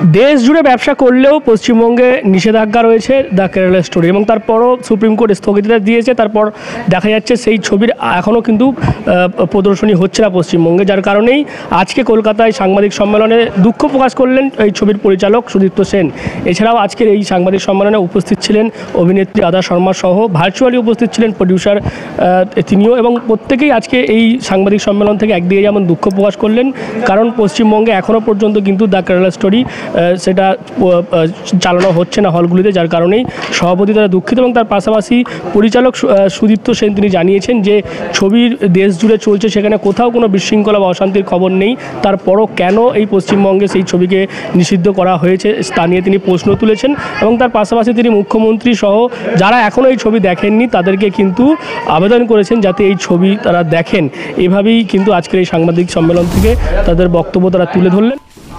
দেশ জুড়ে ব্যবসা করলেও পশ্চিমবঙ্গে নিষেধাজ্ঞা রয়েছে দ্য কেরালা স্টোরি, এবং তারপরও সুপ্রিম কোর্ট স্থগিতাদেশ দিয়েছে। তারপর দেখা যাচ্ছে সেই ছবির এখনও কিন্তু প্রদর্শনী হচ্ছে না পশ্চিমবঙ্গে, যার কারণেই আজকে কলকাতায় সাংবাদিক সম্মেলনে দুঃখ প্রকাশ করলেন এই ছবির পরিচালক সুদীপ্ত সেন। এছাড়াও আজকের এই সাংবাদিক সম্মেলনে উপস্থিত ছিলেন অভিনেত্রী আদা শর্মা সহ, ভার্চুয়ালি উপস্থিত ছিলেন প্রডিউসার তিনিও, এবং প্রত্যেকেই আজকে এই সাংবাদিক সম্মেলন থেকে একদিকে যেমন দুঃখ প্রকাশ করলেন, কারণ পশ্চিমবঙ্গে এখনও পর্যন্ত কিন্তু দ্য কেরালা স্টোরি সেটা চালানো হচ্ছে না হলগুলিতে, যার কারণেই সভাপতি তারা দুঃখিত। এবং তার পাশাপাশি পরিচালক সুদীপ্ত সেন তিনি জানিয়েছেন যে ছবির দেশ জুড়ে চলছে, সেখানে কোথাও কোনো বিশৃঙ্খলা বা অশান্তির খবর নেই, তারপরও কেন এই পশ্চিমবঙ্গে সেই ছবিকে নিষিদ্ধ করা হয়েছে তা নিয়ে তিনি প্রশ্ন তুলেছেন। এবং তার পাশাপাশি তিনি মুখ্যমন্ত্রী সহ যারা এখনও এই ছবি দেখেননি তাদেরকে কিন্তু আবেদন করেছেন যাতে এই ছবি তারা দেখেন। এভাবেই কিন্তু আজকের এই সাংবাদিক সম্মেলন থেকে তাদের বক্তব্য তারা তুলে ধরলেন।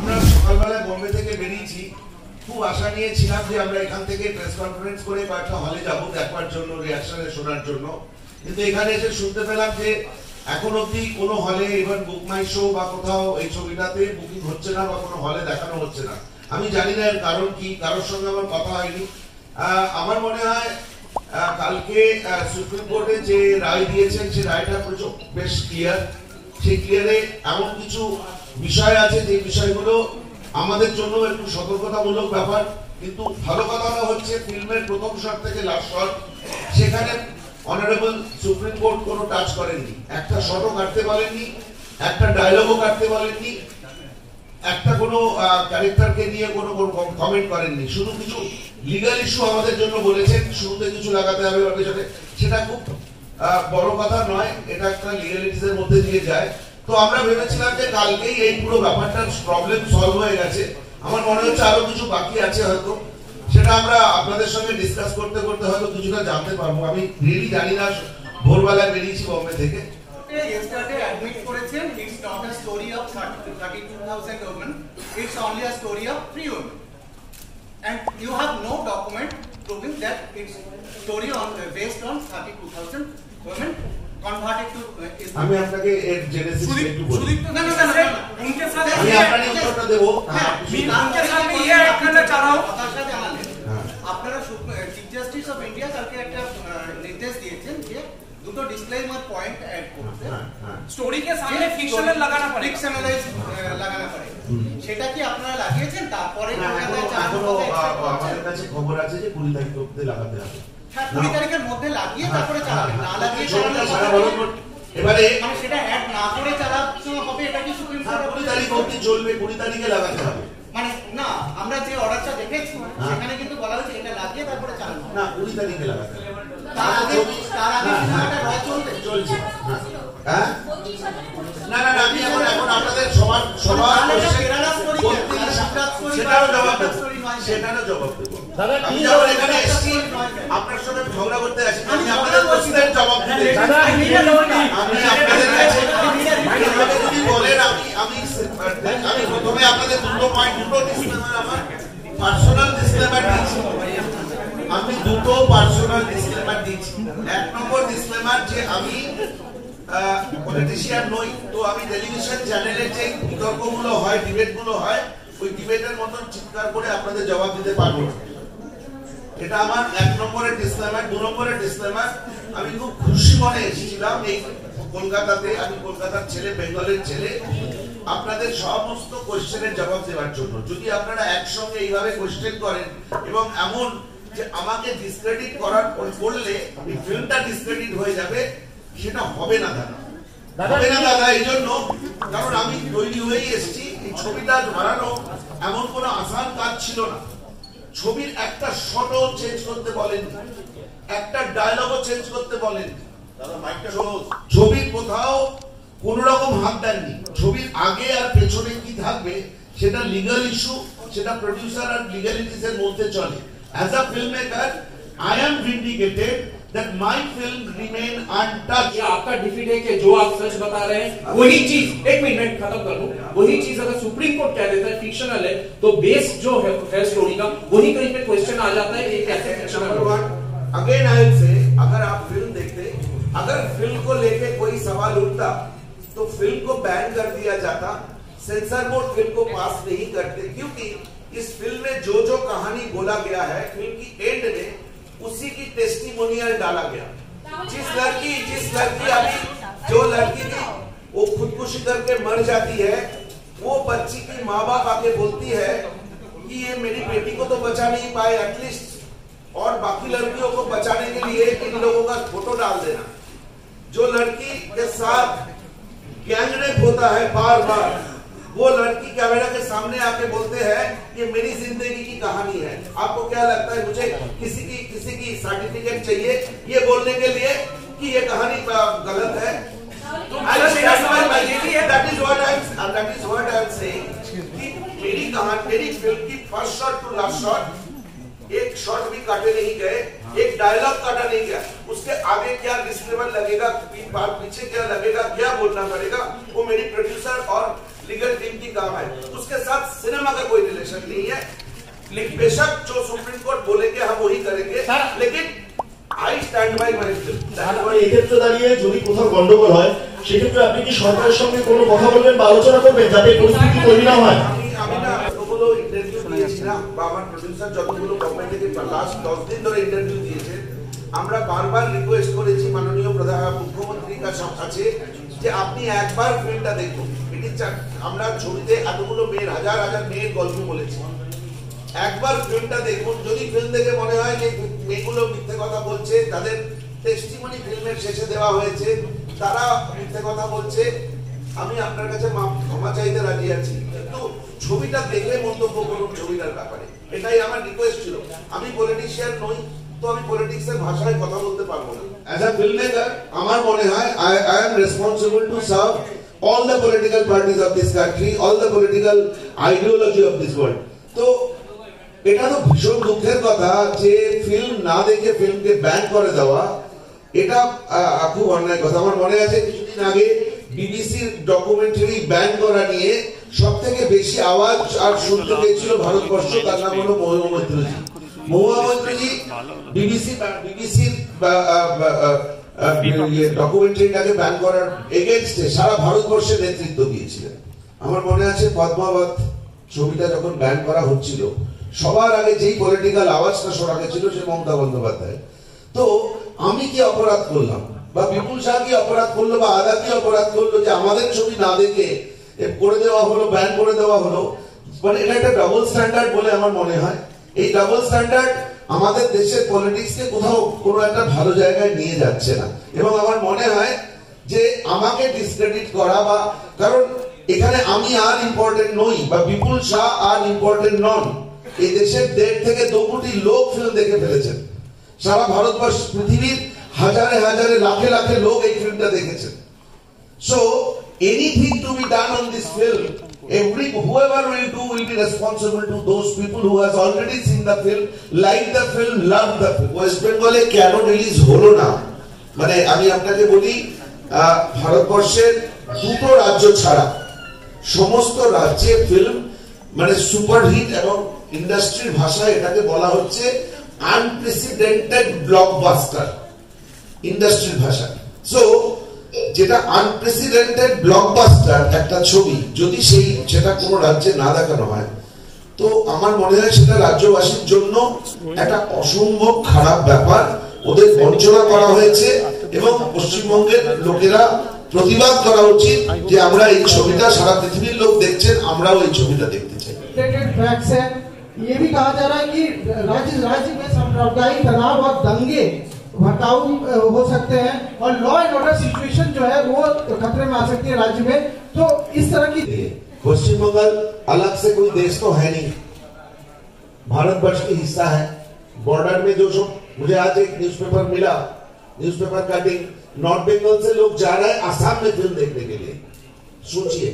আশা নিয়েছিলাম যে আমরা এখান থেকে প্রেস কনফারেন্স করে কয়েকটা হলে যাবো দেখবার জন্য, রিঅ্যাকশনে শোনার জন্য, কিন্তু এখানে এসে শুনতে পেলাম যে এখন অবধি কোনো হলে ইভেন বুক মাই শো বা কোথাও এই ছবিটাতে বুকিং হচ্ছে না বা কোনো হলে দেখানো হচ্ছে না। আমি জানি না এর কারণ কি, কারোর সঙ্গে আমার কথা হয়নি। আমার মনে হয় কালকে সুপ্রিম কোর্টে যে রায় দিয়েছেন সেই রায়টা বেশ ক্লিয়ার। সেই ক্লিয়ারে এমন কিছু বিষয় আছে যে বিষয়গুলো আমাদের জন্য একটু সতর্কতামূলক ব্যাপার, কিন্তু ভালো কথা হচ্ছে ফিল্মের প্রথম শট থেকে লাস্ট শট সেখানে অনারেবল সুপ্রিম কোর্ট কোনো টাচ করেননি, একটা শটও কাটতে বলেননি, একটা ডায়লগও কাটতে বলেননি, একটা কোনো ক্যারেক্টারকে নিয়ে কোনো কমেন্ট করেননি। শুধু কিছু লিগ্যাল ইস্যু আমাদের জন্য বলেছেন, শুরুতে কিছু লাগাতে হবে ওর পেছনে, সেটা খুব বড় কথা নয়, এটা একটা লিগ্যালিটিস এর মধ্যে দিয়ে যায়। তো আমরা ভেবেছিলাম যে কালকেই এই পুরো ব্যাপারটার প্রবলেম সলভ হয়ে গেছে। আমার মনে হচ্ছে আরো কিছু বাকি আছে, হয়তো সেটা আমরা আপনাদের সঙ্গে ডিসকাস করতে করতে হয়তো কিছুটা জানতে পারবো। আমি রিয়েলি জানি না, ভোরবেলায় বেরিয়েছি বম্বে থেকে। Yesterday admit করেছেন it's not a story of 32,000 women, it's only a story of 3 women, and you have no document proving that it's story on based on 32,000 women converted to Islam. আমি আপনাকে এর Genesis একটু বলি। না उनके साथ আমি আপনাকে উত্তরটা দেব। उनके साथ ये करना चाह रहा हूं, কথা জানালেন আপনারা চিফ জাস্টিস অফ ইন্ডিয়া কালকে একটা নির্দেশ দিয়েছেন যে দুটো ডিসক্লেমার পয়েন্ট ऐड করতে, স্টোরি के सामने फिक्शনাল লাগানো পড়ে, ফিকশনালাইজ লাগানো পড়ে, সেটা কি আপনারা লাগিয়েছেন? তারপরে আমাদের কাছে খবর আছে যে 20 তারিখ অবধি লাগাতে হবে। 20 তারিখের মধ্যে লাগিয়ে তারপরে চালাবেন, না লাগিয়ে এবারে মানে সেটা অ্যাড না করে চালাতে হবে, এটা কি সুপ্রিম কোর্ট 20 তারিখ অবধি চলবে, 20 তারিখে লাগাতে হবে মানে না? আমরা যে অর্ডারটা দেখেছি সেখানে কিন্তু বলা হয়েছে এটা লাগিয়ে তারপরে চালানো না, 20 তারিখে লাগাতে হবে। তার আগে সিনেমাটা চলছে। হ্যাঁ না না আমি এখন আপনাদের সবার সেটারও জবাব দেবো, সেটারও জবাব দেবো। আমি যখন এখানে এসেছি আপনার সঙ্গে ঝগড়া করতে আসি, আমি আপনাদের কোশ্চেনের জবাব দিতে আমি আপনাদের কাছে যদি বলেন আমি প্রথমে আপনাদের দুটো ডিসক্লেমার, আমার পার্সোনাল ডিসক্লেমার দিচ্ছি, আমি দুটো পার্সোনাল ডিসক্লেমার দিচ্ছি। এক নম্বর ডিসক্লেমার যে আমি পলিটিশিয়ান নই, তো আমি টেলিভিশন চ্যানেলে যে বিতর্কগুলো হয়, ডিবেটগুলো হয়, ওই ডিবেটের মতন চিৎকার করে আপনাদের জবাব দিতে পারবো না। এটা আমার এক নম্বরের ডিসক্লেমার। 2 নম্বরের ডিসক্লেমার, আমি খুব খুশি মনে এসেছিলাম এই কলকাতাতে, আমি কলকাতার ছেলে, বেঙ্গলের ছেলে, আপনাদের সমস্ত কোশ্চেনের জবাব দেওয়ার জন্য। যদি আপনারা একসঙ্গে এইভাবে কোশ্চেন করেন এবং এমন যে আমাকে ডিসক্রেডিট করার করলে এই ফিল্মটা ডিসক্রেডিট হয়ে যাবে, সেটা হবে না দাদা। এই জন্য, কারণ আমি তৈরি হয়েই এসেছি, এই ছবিটা বানানো এমন কোনো আসান কাজ ছিল না। ছবির একটা শটও চেঞ্জ করতে বলেন, একটা ডায়লগও চেঞ্জ করতে বলেন, ছবির কোথাও কোন রকম হাত দেননি। ছবির আগে আর পেছনে কি থাকবে সেটা লিগ্যাল ইস্যু, সেটা প্রডিউসার আর লিগ্যালিটিস এর মধ্যে চলে। As a filmmaker, I am vindicated that my film remain untouched. ये आपका डिफीट है कि जो आप सच बता रहे हैं वही चीज, एक मिनट खत्म कर लूं, वही चीज अगर सुप्रीम कोर्ट कह देता है फिक्शनल है, तो बेस जो है स्टोरी का वही कहीं पे क्वेश्चन आ जाता है कि कैसे फिक्शनल है। अगेन आई विल से, अगर आप फिल्म देखते, अगर फिल्म को लेके कोई सवाल उठता तो फिल्म को बैन कर दिया जाता, सेंसर बोर्ड फिल्म को पास नहीं करते, क्योंकि इस फिल्म में जो जो कहानी बोला गया है, फिल्म की एंड में उसी की टेस्टिमोनियल डाला गया। जिस लड़की अभी जो लड़की की वो खुदकुशी करके मर जाती है, वो बच्ची की माँ बाप आके बोलती है कि ये मेरी बेटी को तो बचा नहीं पाए एटलीस्ट, और बाकी लड़कियों को बचाने के लिए इन लोगों का फोटो डाल देना। जो लड़की के साथ गैंग रेप होता है बार बार, वो लड़की कैमरा के सामने आके बोलते हैं ये मेरी जिंदगी की कहानी है। आपको क्या लगता है मुझे किसी की सर्टिफिकेट चाहिए ये बोलने के लिए कि ये कहानी गलत है? That is what I am saying कि मेरी कहानी, मेरी फिल्म की first shot to last shot एक शॉट भी काटे नहीं गए, एक डायलॉग काटा नहीं गया। उसके आगे क्या डिस्क्लेमर लगेगा, पीछे क्या लगेगा, क्या बोलना पड़ेगा, वो मेरी प्रोड्यूसर और लीगल टीम की काम है। उसके साथ सिनेमा का कोई रिलेशन नहीं है। लेकिन बेशक जो सुप्रीम कोर्ट बोलेंगे हम वही करेंगे, लेकिन I stand by my film. এই ক্ষেত্রে দাঁড়িয়ে যদি কোথাও গন্ডগোল হয় সেক্ষেত্রে আপনি কি সরকারের সঙ্গে কোনো কথা বলবেন বা আলোচনা করবেন যাতে পরিস্থিতি তৈরি না হয়? আমি না যতগুলো ইন্টারভিউ দিয়েছি না, বা আমার প্রোডিউসার যতগুলো কোম্পানি থেকে লাস্ট 10 দিন ধরে ইন্টারভিউ দিয়েছে, আমরা বারবার রিকোয়েস্ট করেছি মাননীয় মুখ্যমন্ত্রীর কাছে যে আপনি একবার ফিল্মটা দেখুন। এটি আমরা ছবিতে এতগুলো মেয়ের হাজার হাজার মেয়ের গল্প বলেছি, একবার ফিল্মটা দেখুন। যদি ফিল্ম দেখে মনে হয় যে মেয়েগুলো মিথ্যে কথা বলছে, তাদের টেস্টিমনি ফিল্মের শেষে দেওয়া হয়েছে, তারা মিথ্যে কথা বলছে, আমি আপনার কাছে ক্ষমা চাইতে রাজি আছি, কিন্তু ছবিটা দেখে মন্তব্য করুন ছবিটার ব্যাপারে। এটাই আমার রিকোয়েস্ট ছিল। আমি পলিটিশিয়ান নই, তো আমি পলিটিক্সের ভাষায় কথা বলতে পারবো না। অ্যাজ আ ফিল্ম মেকার আমার মনে হয় I am responsible to serve all the political parties of this country, all the political ideology of this world. তো এটা তো ভীষণ দুঃখের কথা যে ফিল্ম না দেখে ফিল্মকে ব্যান করে দেওয়া, এটা খুব অন্যায় কথা। আমার মনে আছে কিছুদিন আগে বিবিসির ডকুমেন্টারি ব্যান করা নিয়ে সব থেকে বেশি আওয়াজ আর শুনতে পেয়েছিল ভারতবর্ষ, তার নাম হলো মহুয়া মৈত্রজি। মহুয়া মৈত্রজি বিবিসির ডকুমেন্টারিটাকে ব্যান করার এগেইনস্টে সারা ভারতবর্ষের নেতৃত্ব দিয়েছিলেন। আমার মনে আছে পদ্মাবত ছবিটা যখন ব্যান করা হচ্ছিল, সবার আগে যেই পলিটিক্যাল আওয়াজটা শোনা গেছিল সে মমতা বন্দ্যোপাধ্যায়। তো আমি কি অপরাধ করলাম, বা বিপুল শাহ কি অপরাধ করলো, বা আদা কি অপরাধ করলো যে আমাদের ছবি না দেখে করে দেওয়া হলো, ব্যান করে দেওয়া হলো? মানে এটা একটা ডাবল স্ট্যান্ডার্ড বলে আমার মনে হয়। এই ডাবল স্ট্যান্ডার্ড আমাদের দেশের পলিটিক্সকে কোথাও কোনো একটা ভালো জায়গায় নিয়ে যাচ্ছে না। এবং আমার মনে হয় যে আমাকে ডিসক্রেডিট করা, বা কারণ এখানে আমি আর ইম্পর্টেন্ট নই বা বিপুল শাহ আর ইম্পর্টেন্ট নন। এই দেশের 1.5 থেকে 2 কোটি লোক ফিল্ম দেখে ফেলেছেন। সারা ভারতবর্ষ, পৃথিবীর হাজারে হাজারে লাখে লাখে লোক এই ফিল্মটা দেখেছেন। So anything to be done on this film, whoever will do will be responsible to those people who has already seen the film, like the film, love the film. West বেঙ্গলে কেন রিলিজ হলো না, মানে আমি আপনাকে বলি ভারতবর্ষের 2টো রাজ্য ছাড়া সমস্ত রাজ্যে ফিল্ম মানে সুপারহিট, এবং ইন্ডাস্ট্রির ভাষায় এটাকে বলা হচ্ছে আনপ্রেসিডেন্টেড ব্লকবাস্টার ইন্ডাস্ট্রির ভাষা। সো যেটা আনপ্রেসিডেন্টেড ব্লকবাস্টার একটা ছবি যদি সেটা কোনো রাজ্যে না দেখানো হয়, তো আমার মনে হয় সেটা রাজ্যবাসীর জন্য একটা অসম্ভব খারাপ ব্যাপার। ওদের বঞ্চনা করা হয়েছে এবং পশ্চিমবঙ্গের লোকেরা প্রতিবাদ করা উচিত যে আমরা এই ছবিটা, সারা পৃথিবীর লোক দেখছেন, আমরাও এই ছবিটা দেখতে চাই। ये भी कहा जा रहा है कि राज्य में सांप्रदायिक तनाव और दंगे भड़काऊ हो सकते हैं और लॉ एंड ऑर्डर सिचुएशन जो है वो खतरे में आ सकती है राज्य में। तो इस तरह की पश्चिम बंगाल अलग से कोई देश तो है नहीं, भारतवर्ष की हिस्सा है। बॉर्डर में जो मुझे आज एक न्यूज़पेपर मिला, न्यूज़पेपर कटिंग, नॉर्थ बंगाल से लोग जा रहे हैं आसाम में फिल्म देखने के लिए। सोचिए,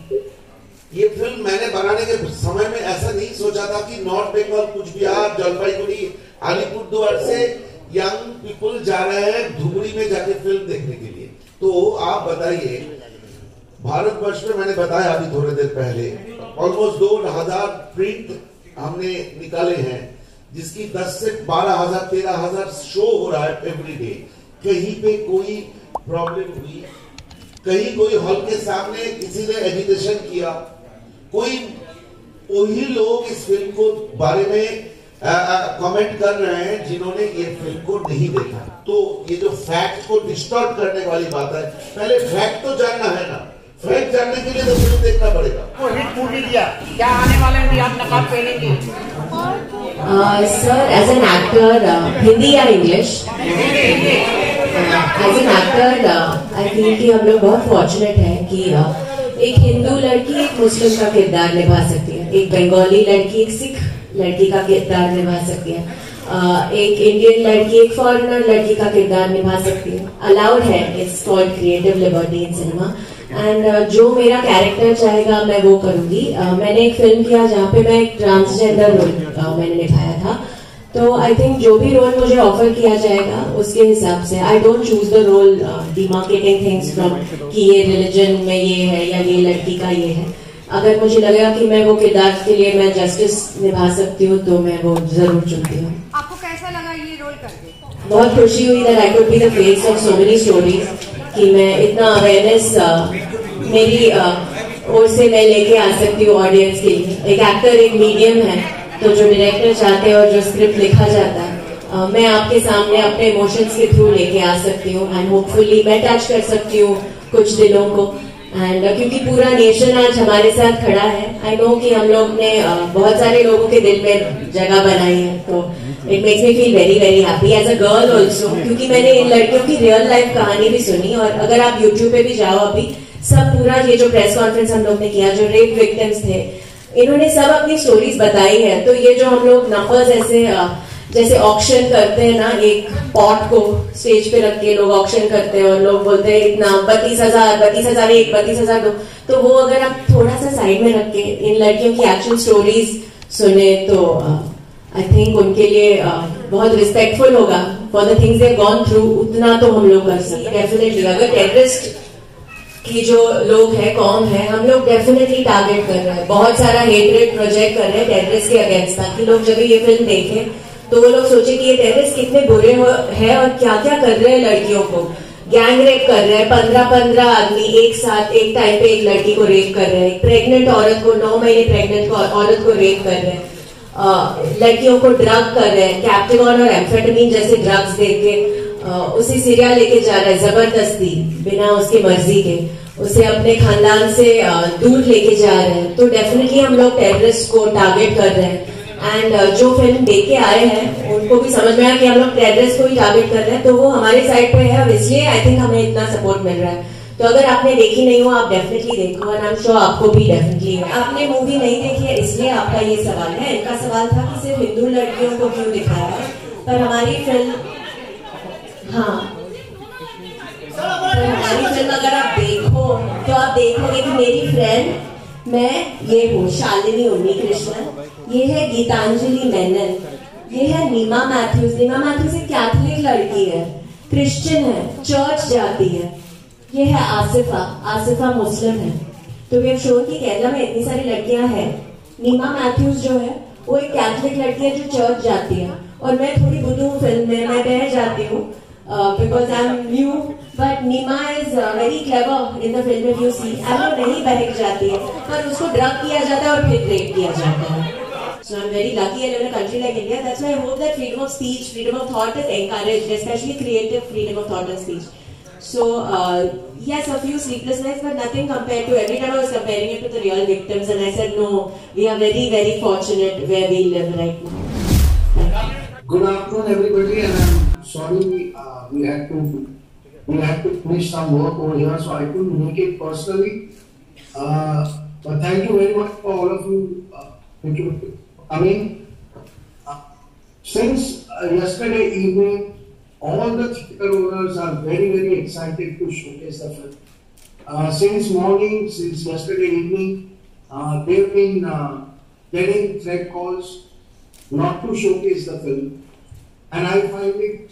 ये फिल्म मैंने बनाने के समय में ऐसा नहीं सोचा था कि नॉर्थ बंगाल, कुछ बिहार, जलपाईगुड़ी, अलीपुरद्वार से यंग पीपल जा रहे हैं धुबरी में जाके फिल्म देखने के लिए। तो आप बताइए, भारतवर्ष में मैंने बताया अभी थोड़ी देर पहले ऑलमोस्ट 2000 प्रिंट हमने निकाले हैं, जिसकी 10 से 12,000 13,000 शो हो रहा है एवरी डे। कहीं पे कोई प्रॉब्लम हुई, कहीं कोई हॉल के सामने किसी ने एजिटेशन किया, कोई वही लोग इस फिल्म को बारे में कमेंट कर रहे हैं जिन्होंने ये फिल्म को नहीं देखा। तो ये जो फैक्ट को डिस्टॉर्ट करने वाली बात है, पहले फैक्ट तो जानना है ना, फैक्ट जानने के लिए तो फिल्म देखना पड़ेगा। वो हिट मूवी दिया, क्या आने वाले में भी आप नकाब पहनेंगे? Sir, as an actor, Hindi या English? As an actor I feel कि हम लोग बहुत फॉर्चुनेट हैं कि एक हिंदू लड़की एक मुस्लिम का किरदार निभा सकती है, एक बंगाली लड़की एक सिख लड़की का किरदार निभा सकती है, एक इंडियन लड़की एक फॉरेनर लड़की का किरदार निभा सकती है। अलाउड है, it's called creative liberty in cinema. And जो मेरा कैरेक्टर चाहेगा मैं वो करूंगी। मैंने एक फिल्म किया जहाँ पे मैं एक ट्रांसजेंडर रोल मैंने निभाया था, तो आई थिंक जो भी रोल मुझे ऑफर किया जाएगा उसके हिसाब से, I don't choose the role demarketing things from कि ये रिलीजन में ये है या ये लड़की का ये है। अगर मुझे लगेगा कि मैं वो किरदार के लिए मैं जस्टिस निभा सकती हूँ तो मैं वो जरूर चुनती हूँ। आपको कैसा लगा ये रोल करके? बहुत खुशी हुई that I could be the face of so many stories, कि मैं इतना अवेयरनेस मेरी ओर से मैं लेके आ सकती हूँ ऑडियंस के लिए। एक एक्टर एक मीडियम है, तो जो डायरेक्टर चाहते हैं और जो स्क्रिप्ट लिखा जाता है मैं आपके सामने अपने इमोशंस के थ्रू लेके आ सकती हूँ एंड होपफुली मैं टच कर सकती हूँ कुछ दिलों को। एंड क्योंकि पूरा नेशन आज हमारे साथ खड़ा है, आई नो कि हम लोग ने बहुत सारे लोगों के दिल में जगह बनाई है, तो it makes me feel very very happy as a girl also, क्योंकि मैंने इन लड़कियों की रियल लाइफ कहानी भी सुनी। और अगर आप यूट्यूब पे भी जाओ अभी, सब पूरा ये जो प्रेस कॉन्फ्रेंस हम लोग ने किया, जो रेप विक्टिम्स थे, इन्होंने सब अपनी स्टोरीज बताई है। तो ये जो हम लोग नंबर्स जैसे ऑक्शन करते हैं ना, एक पॉट को स्टेज पे रख के लोग ऑक्शन करते हैं और लोग बोलते हैं इतना 32,000 1, 32,000 दो, तो वो अगर आप थोड़ा सा साइड में रख के इन लड़कियों की एक्चुअल स्टोरीज सुने तो आई थिंक उनके लिए बहुत रिस्पेक्टफुल होगा for the things they gone through. उतना तो हम लोग कर सकते हैं डेफिनेटली। अगर टेररिस्ट की जो लोग हैं, कौम है, हम लोग डेफिनेटली टारगेट कर रहे हैं, बहुत सारा हेटरेट प्रोजेक्ट कर रहे हैं टेररिस्ट के अगेंस्ट, ताकि लोग जब ये फिल्म देखें तो वो लोग सोचे कि ये टेररिस्ट कितने बुरे हैं और क्या क्या कर रहे हैं लड़कियों को। गैंग रेप कर रहे हैं, 15 आदमी एक साथ एक टाइम पे एक लड़की को रेप कर रहे हैं, प्रेग्नेंट औरत को 9 महीने प्रेग्नेंट औरत को रेप कर रहे हैं, लड़कियों को ड्रग कर रहे हैं, कैप्टिगॉन और एम्फेटामिन जैसे ड्रग्स देके उसे सीरिया लेके जा रहा है जबरदस्ती, बिना उसकी मर्जी के उसे अपने खानदान से दूर लेके जा रहे हैं। तो डेफिनेटली हम लोग टेररिस्ट को टारगेट कर रहे हैं। एंड जो फिल्म देख के आए हैं उनको भी समझ में आया कि हम लोग टेररिस्ट को ही टारगेट कर रहे हैं, तो वो हमारे साइड पे है, इसलिए आई थिंक हमें इतना सपोर्ट मिल रहा है। तो अगर आपने देखी नहीं हो, आप डेफिनेटली देखो, और आई एम श्योर आपको भी डेफिनेटली। आपने मूवी नहीं देखी है इसलिए आपका ये सवाल है। इनका सवाल था कि सिर्फ हिंदू लड़कियों को क्यों दिखाया है, पर हमारी फिल्म, हाँ, हमारी फिल्म अगर आप देखो तो आप देखोगे कि मेरी फ्रेंड, मैं ये हूँ शालिनी उन्नीकृष्णन, ये है गीतांजलि मेनन, ये है नीमा मैथ्यूज। नीमा मैथ्यूज एक कैथोलिक लड़की है, क्रिश्चियन है, चर्च जाती है। ये है आसिफा मुस्लिम है। तो वी हैव शोन कि केरला में इतनी सारी लड़कियां हैं। नीमा मैथ्यूज जो है वो एक कैथोलिक लड़की है जो चर्च जाती है, और मैं थोड़ी बुद्धू हूँ फिल्म में, मैं बह जाती हूँ because I'm new, but Nima is very clever in the film if you see. वो नहीं बहक जाती है, पर उसको ड्रग किया जाता है और फिर रेप किया जाता है। So I'm very lucky I live in a country like India. That's why I hope that freedom of speech, freedom of thought is encouraged, especially creative freedom of thought and speech. So yes, a few sleepless nights, but nothing compared to, every time I was comparing it to the real victims, and I said no, we are very very fortunate where we live right now. Good afternoon everybody, and I'm sorry we had to finish some work over here, so I couldn't make it personally. But thank you very much for all of you coming. Since yesterday evening, all the theatre owners are very very excited to showcase the film. Since morning, since yesterday evening, they've been getting threat calls not to showcase the film, and I find it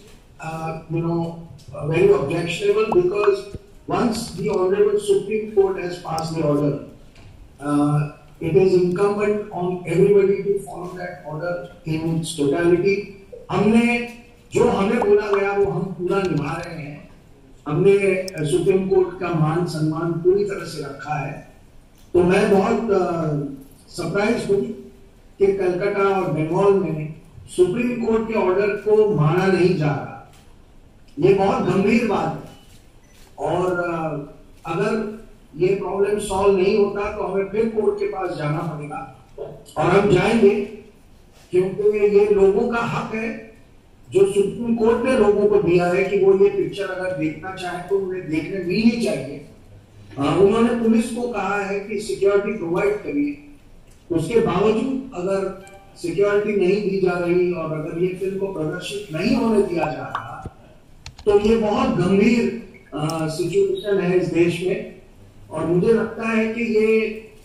very objectionable, because once the Honorable Supreme Court has passed the order, it is incumbent on everybody to follow that order in its totality. जो हमें बोला गया वो हम पूरा निभा रहे हैं। हमने सुप्रीम कोर्ट का मान सम्मान पूरी तरह से रखा है। तो मैं बहुत सरप्राइज हुई कि कलकत्ता और बंगाल में सुप्रीम कोर्ट के ऑर्डर को माना नहीं जा रहा। ये बहुत गंभीर बात है और अगर ये प्रॉब्लम सॉल्व नहीं होता तो हमें फिर कोर्ट के पास जाना पड़ेगा और हम जाएंगे, क्योंकि ये लोगों का हक है जो सुप्रीम कोर्ट ने लोगों को दिया है कि वो ये पिक्चर अगर देखना चाहे तो उन्हें देखने भी नहीं चाहिए। उन्होंने पुलिस को कहा है कि सिक्योरिटी प्रोवाइड करिए, उसके बावजूद अगर सिक्योरिटी नहीं दी जा रही और अगर ये फिल्म को प्रदर्शित नहीं होने दिया जा रहा तो ये बहुत गंभीर सिचुएशन है इस देश में। और मुझे लगता है कि ये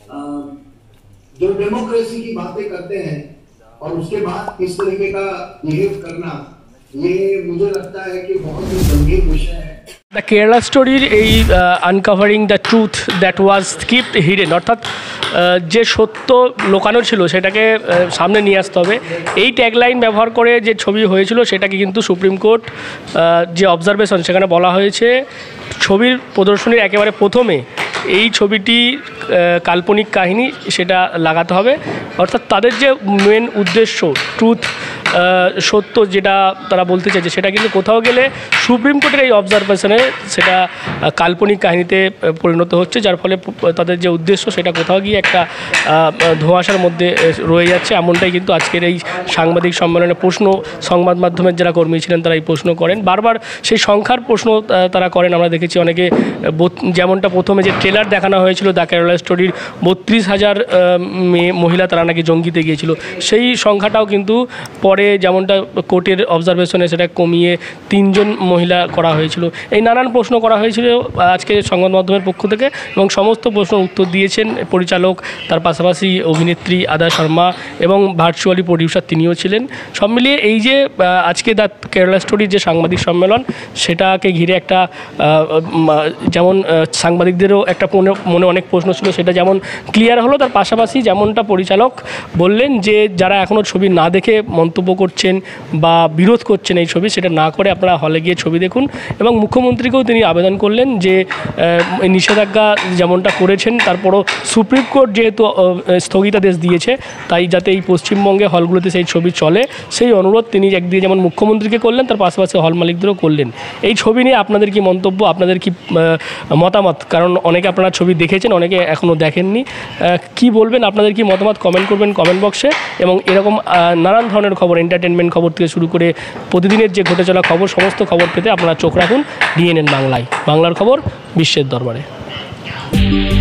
जो डेमोक्रेसी की बातें करते हैं और उसके बाद इस तरीके का बिहेव करना, ये मुझे लगता है कि बहुत ही गंभीर विषय है। দ্য কেরালা স্টোরির এই uncovering the truth that was kept hidden, অর্থাৎ যে সত্য লোকানো ছিল সেটাকে সামনে নিয়ে আসতে হবে, এই ট্যাগলাইন ব্যবহার করে যে ছবি হয়েছিল সেটাকে কিন্তু সুপ্রিম কোর্ট যে অবজারভেশন সেখানে বলা হয়েছে ছবির প্রদর্শনীর একেবারে প্রথমে এই ছবিটি কাল্পনিক কাহিনী সেটা লাগাতে হবে। অর্থাৎ তাদের যে মেন উদ্দেশ্য ট্রুথ সত্য যেটা তারা বলতে চাইছে সেটা কিন্তু কোথাও গেলে সুপ্রিম কোর্টের এই অবজারভেশনে সেটা কাল্পনিক কাহিনীতে পরিণত হচ্ছে, যার ফলে তাদের যে উদ্দেশ্য সেটা কোথাও গিয়ে একটা ধোঁয়াশার মধ্যে রয়ে যাচ্ছে। এমনটাই কিন্তু আজকের এই সাংবাদিক সম্মেলনে প্রশ্ন সংবাদ মাধ্যমের যারা কর্মী ছিলেন তারা এই প্রশ্ন করেন, বারবার সেই সংখ্যার প্রশ্ন তারা করেন। আমরা দেখেছি অনেকে যেমনটা প্রথমে যে ট্রেলার দেখানো হয়েছিল দ্য কেরালা স্টোরির 32,000 মহিলা তারা নাকি জঙ্গিতে গিয়েছিল, সেই সংখ্যাটাও কিন্তু পরে যেমনটা কোর্টের অবজারভেশনে সেটা কমিয়ে 3 জন মহিলা করা হয়েছিল। এই নানান প্রশ্ন করা হয়েছিল আজকে সংবাদ মাধ্যমের পক্ষ থেকে এবং সমস্ত প্রশ্নের উত্তর দিয়েছেন পরিচালক, তার পাশাপাশি অভিনেত্রী আদা শর্মা এবং ভার্চুয়ালি প্রডিউসার তিনিও ছিলেন। সব মিলিয়ে এই যে আজকে দ্য কেরালা স্টোরির যে সাংবাদিক সম্মেলন সেটাকে ঘিরে একটা যেমন সাংবাদিকদেরও একটা মনে অনেক প্রশ্ন ছিল সেটা যেমন ক্লিয়ার হলো, তার পাশাপাশি যেমনটা পরিচালক বললেন যে যারা এখনও ছবি না দেখে মন্তব্য করছেন বা বিরোধ করছেন এই ছবি সেটা না করে আপনারা হলে গিয়ে ছবি দেখুন। এবং মুখ্যমন্ত্রীকেও তিনি আবেদন করলেন যে নিষেধাজ্ঞা যেমনটা করেছেন তারপরও সুপ্রিম কোর্ট যেহেতু স্থগিতাদেশ দিয়েছে তাই যাতে এই পশ্চিমবঙ্গে হলগুলোতে সেই ছবি চলে সেই অনুরোধ তিনি একদিকে যেমন মুখ্যমন্ত্রীকে করলেন তার পাশাপাশি হল মালিকদেরও করলেন। এই ছবি নিয়ে আপনাদের কি মন্তব্য, আপনাদের কি মতামত? কারণ অনেকে আপনারা ছবি দেখেছেন, অনেকে এখনও দেখেননি, কি বলবেন? আপনাদের কি মতামত কমেন্ট করবেন কমেন্ট বক্সে। এবং এরকম নানান ধরনের খবর, এন্টারটেনমেন্ট খবর থেকে শুরু করে প্রতিদিনের যে ঘটে চলা খবর, সমস্ত খবর পেতে আপনারা চোখ রাখুন ডিএনএন বাংলায়। বাংলার খবর বিশ্বের দরবারে।